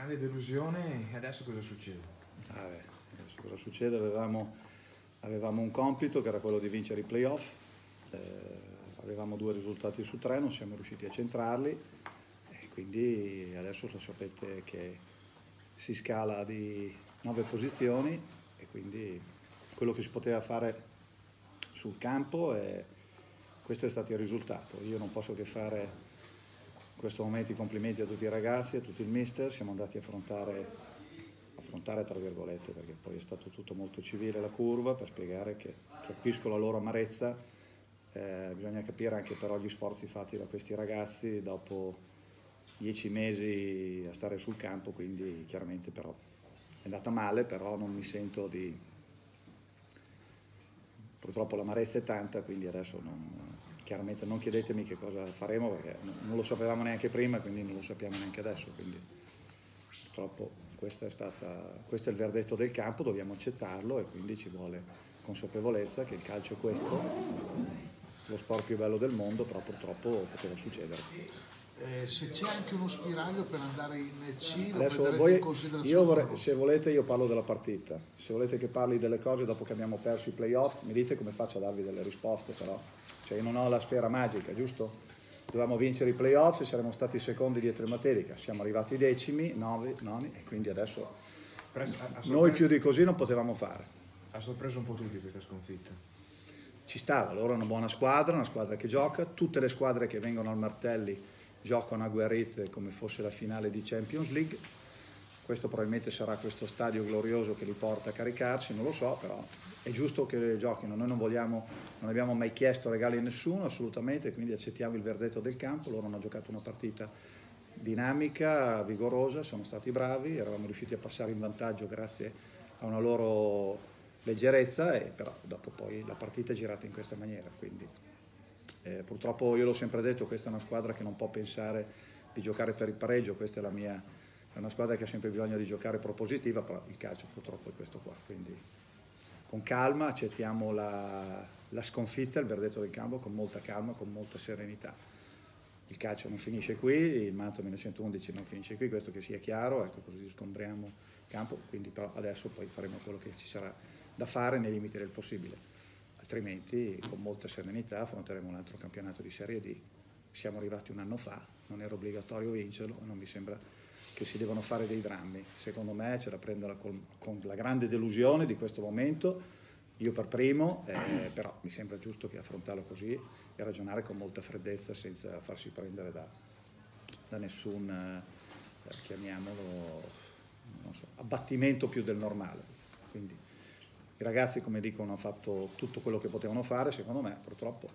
grande delusione, e adesso cosa succede? Adesso cosa succede? Avevamo un compito che era quello di vincere i playoff, avevamo 2 risultati su 3, non siamo riusciti a centrarli e quindi adesso lo sapete che si scala di 9 posizioni e quindi quello che si poteva fare sul campo questo è stato il risultato. Io non posso che fare in questo momento i complimenti a tutti i ragazzi, a tutto il mister. Siamo andati a affrontare tra virgolette, perché poi è stato tutto molto civile la curva, per spiegare che capisco la loro amarezza, bisogna capire anche però gli sforzi fatti da questi ragazzi dopo 10 mesi a stare sul campo, quindi chiaramente però è andata male, però non mi sento di... Purtroppo l'amarezza è tanta, quindi adesso chiaramente non chiedetemi che cosa faremo, perché non lo sapevamo neanche prima, quindi non lo sappiamo neanche adesso, quindi purtroppo questo è il verdetto del campo, dobbiamo accettarlo e quindi ci vuole consapevolezza che il calcio è questo, lo sport più bello del mondo, però purtroppo poteva succedere. Se c'è anche uno spiraglio per andare in C, lo Adesso prenderete in considerazione? se volete io parlo della partita, se volete che parli delle cose dopo che abbiamo perso i playoff, mi dite come faccio a darvi delle risposte, però cioè io non ho la sfera magica, giusto? Dovevamo vincere i playoff e saremmo stati secondi dietro in Materica, siamo arrivati decimi, noni e quindi adesso noi più di così non potevamo fare. Ha sorpreso un po' tutti questa sconfitta? Ci stava, loro è una squadra che gioca, tutte le squadre che vengono al Martelli giocano agguerrite come fosse la finale di Champions League. Questo probabilmente sarà questo stadio glorioso che li porta a caricarsi, non lo so, però è giusto che giochino. Noi non abbiamo mai chiesto regali a nessuno, assolutamente, quindi accettiamo il verdetto del campo. Loro hanno giocato una partita dinamica, vigorosa, sono stati bravi, eravamo riusciti a passare in vantaggio grazie a una loro leggerezza, e però dopo poi la partita è girata in questa maniera, quindi purtroppo io l'ho sempre detto, questa è una squadra che non può pensare di giocare per il pareggio, questa è una squadra che ha sempre bisogno di giocare propositiva, però il calcio purtroppo è questo qua, quindi con calma accettiamo la sconfitta, il verdetto del campo, con molta calma, con molta serenità. Il calcio non finisce qui, il Manto 1911 non finisce qui, questo che sia chiaro, ecco, così sgombriamo il campo, quindi però adesso poi faremo quello che ci sarà da fare nei limiti del possibile. Altrimenti con molta serenità affronteremo un altro campionato di Serie D. Siamo arrivati un anno fa, non era obbligatorio vincerlo, non mi sembra che si devono fare dei drammi. Secondo me c'è da prenderla con la grande delusione di questo momento, io per primo, però mi sembra giusto che affrontarlo così e ragionare con molta freddezza senza farsi prendere da nessun, chiamiamolo, non so, abbattimento più del normale. Quindi, i ragazzi, come dico, hanno fatto tutto quello che potevano fare, secondo me, purtroppo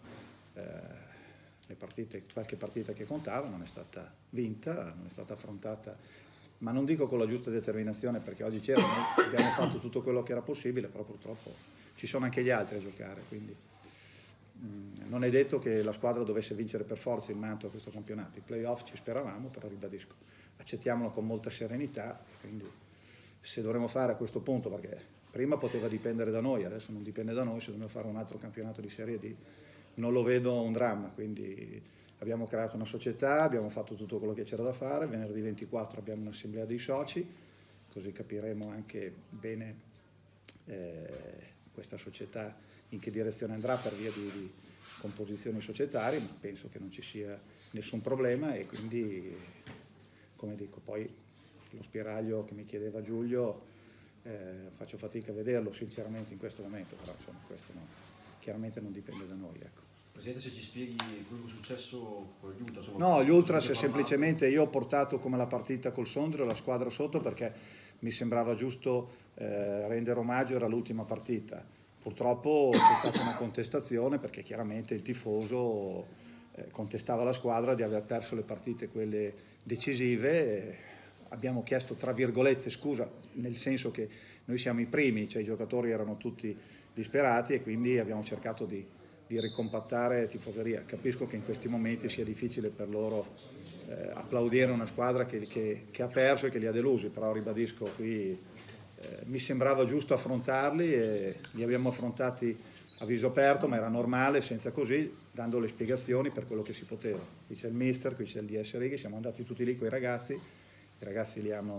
qualche partita che contava non è stata vinta, non è stata affrontata, ma non dico con la giusta determinazione, perché oggi noi abbiamo fatto tutto quello che era possibile, però purtroppo ci sono anche gli altri a giocare, quindi non è detto che la squadra dovesse vincere per forza il Manto a questo campionato. I playoff ci speravamo, però ribadisco, accettiamolo con molta serenità, quindi se dovremo fare a questo punto, perché prima poteva dipendere da noi, adesso non dipende da noi, se dobbiamo fare un altro campionato di Serie D non lo vedo un dramma, quindi abbiamo creato una società, abbiamo fatto tutto quello che c'era da fare, venerdì 24 abbiamo un'assemblea dei soci, così capiremo anche bene questa società in che direzione andrà per via di composizioni societarie, ma penso che non ci sia nessun problema e quindi, come dico, poi lo spiraglio che mi chiedeva Giulio, faccio fatica a vederlo sinceramente in questo momento, però insomma questo chiaramente non dipende da noi. Ecco. Presidente, se ci spieghi quello che è successo con gli Ultras? No, gli Ultras semplicemente io ho portato come la partita col Sondrio la squadra sotto perché mi sembrava giusto rendere omaggio, era l'ultima partita. Purtroppo c'è stata una contestazione perché chiaramente il tifoso contestava la squadra di aver perso le partite quelle decisive. Abbiamo chiesto tra virgolette scusa, nel senso che noi siamo i primi, cioè i giocatori erano tutti disperati e quindi abbiamo cercato di ricompattare tifoseria. Capisco che in questi momenti sia difficile per loro applaudire una squadra che ha perso e che li ha delusi, però ribadisco qui mi sembrava giusto affrontarli e li abbiamo affrontati a viso aperto, ma era normale, senza così, dando le spiegazioni per quello che si poteva. Qui c'è il mister, qui c'è il DS Righi, siamo andati tutti lì con i ragazzi li hanno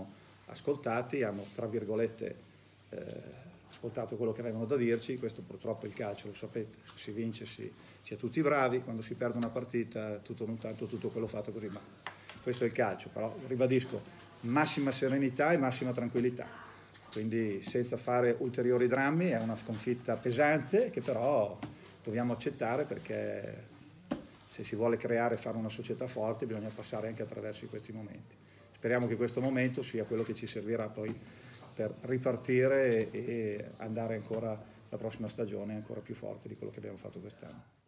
ascoltati, hanno tra virgolette ascoltato quello che avevano da dirci. Questo purtroppo è il calcio, lo sapete, se si vince si è tutti bravi, quando si perde una partita tutto non tanto, tutto quello fatto così, ma questo è il calcio. Però ribadisco, massima serenità e massima tranquillità, quindi senza fare ulteriori drammi. È una sconfitta pesante che però dobbiamo accettare, perché se si vuole creare e fare una società forte bisogna passare anche attraverso questi momenti. Speriamo che questo momento sia quello che ci servirà poi per ripartire e andare ancora la prossima stagione ancora più forte di quello che abbiamo fatto quest'anno.